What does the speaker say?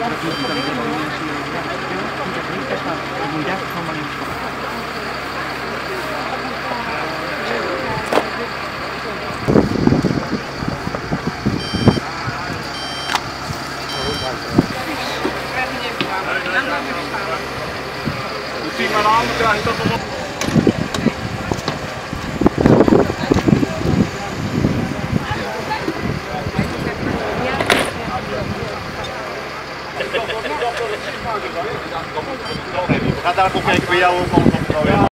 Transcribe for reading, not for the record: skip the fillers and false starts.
Zie maar aan, dan krijg je dat nog. We gaan daar nog kijken bij jou ook.